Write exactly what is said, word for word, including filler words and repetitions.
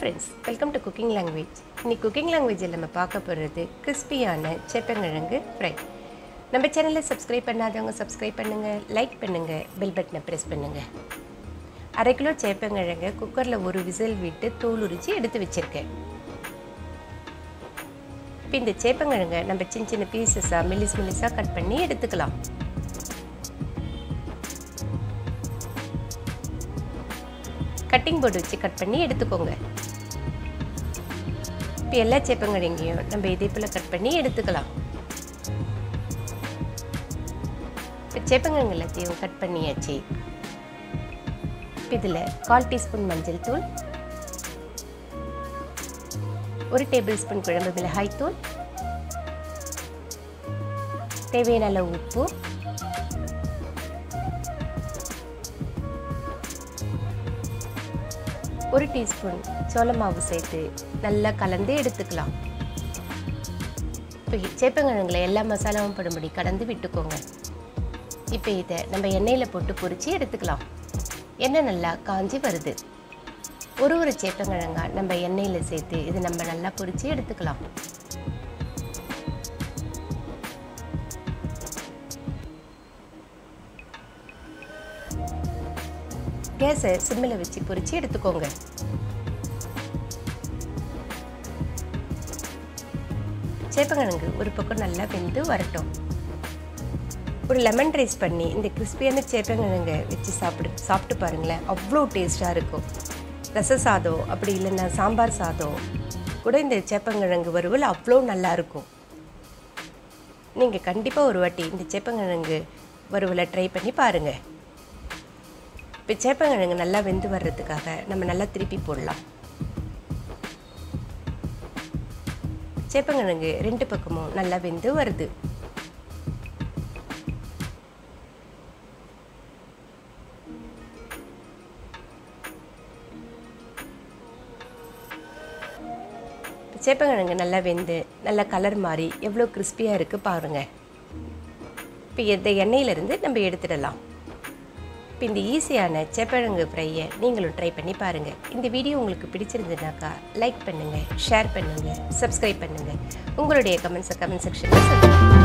friends, welcome to cooking language. In cooking language நம்ம பார்க்க போறது கிறிஸ்பியான சேப்பங்கிழங்கு ஃப்ரை. நம்ம சேனலை சப்ஸ்கிரைப் பண்ணாதவங்க சப்ஸ்கிரைப் பண்ணுங்க, லைக் பண்ணுங்க, பெல் பட்டனை பிரஸ் பண்ணுங்க. அரை கிலோ சேப்பங்கிழங்கு குக்கர்ல ஒரு விசில் விட்டு தோல் உரிச்சி எடுத்து வச்சிருக்கேன். இப்போ இந்த சேப்பங்கிழங்கை நம்ம சின்ன சின்ன பீசஸா மெல்லிஸ் மெல்லிஸா கட் பண்ணி எடுத்துக்கலாம். கட்டிங் போர்டு வச்சு கட் பண்ணி எடுத்துக்கோங்க. இப்போ எல்லா சேப்பங்கிழங்கையும் நம்ம இதே போல் கட் பண்ணி எடுத்துக்கலாம். இப்போ சேப்பங்கிழங்கு எல்லாத்தையும் கட் பண்ணியாச்சு. இதில் கால் டீஸ்பூன் மஞ்சள் தூள், ஒரு டேபிள் ஸ்பூன் குழம்பு மிளகாய் தூள், தேவையான அளவு உப்பு, ஒரு டீஸ்பூன் சோள மாவு சேர்த்து நல்லா கலந்து எடுத்துக்கலாம். இப்போ சேப்பங்கிழங்குல எல்லா மசாலாவும் படும்படி கலந்து விட்டுக்கோங்க. இப்போ இதை நம்ம எண்ணெயில் போட்டு பொரிச்சு எடுத்துக்கலாம். எண்ணெய் நல்லா காஞ்சி வருது. ஒரு ஒரு சேப்பங்கிழங்கா நம்ம எண்ணெயில் சேர்த்து இது நம்ம நல்லா பொரிச்சு எடுத்துக்கலாம். கேஸை சிம்மில் வச்சு பொரிச்சு எடுத்துக்கோங்க. சேப்பங்கிழங்கு ஒரு பக்கம் நல்லா வெந்து வரட்டும். ஒரு லெமன் ரைஸ் பண்ணி இந்த கிறிஸ்பியான சேப்பங்கிழங்கை வச்சு சாப்பிடு சாப்பிட்டு பாருங்களேன், அவ்வளோ டேஸ்டாக இருக்கும். ரச சாதம் அப்படி இல்லைன்னா சாம்பார் சாதம் கூட இந்த சேப்பங்கிழங்கு வறுவல் அவ்வளோ நல்லாயிருக்கும். நீங்கள் கண்டிப்பாக ஒரு வாட்டி இந்த சேப்பங்கிழங்கு வறுவலை ட்ரை பண்ணி பாருங்கள். இப்போ சேப்பங்கிழங்கு நல்லா வெந்து வர்றதுக்காக நம்ம நல்லா திருப்பி போடலாம். சேப்பங்கிழங்கு ரெண்டு பக்கமும் நல்லா வெந்து வருது. சேப்பங்கிழங்கு நல்லா வெந்து நல்லா கலர் மாறி எவ்வளோ கிறிஸ்பியாக இருக்குது பாருங்கள். இப்போ இந்த எண்ணெயிலேருந்து நம்ம எடுத்துடலாம். இப்போ இந்த ஈஸியான சேப்பங்கிழங்கு ஃப்ரையை நீங்களும் ட்ரை பண்ணி பாருங்கள். இந்த வீடியோ உங்களுக்கு பிடிச்சிருந்ததுனாக்கா லைக் பண்ணுங்கள், ஷேர் பண்ணுங்கள், சப்ஸ்கிரைப் பண்ணுங்கள். உங்களுடைய கமெண்ட்ஸை கமெண்ட் செக்ஷனில் சொல்லுங்கள்.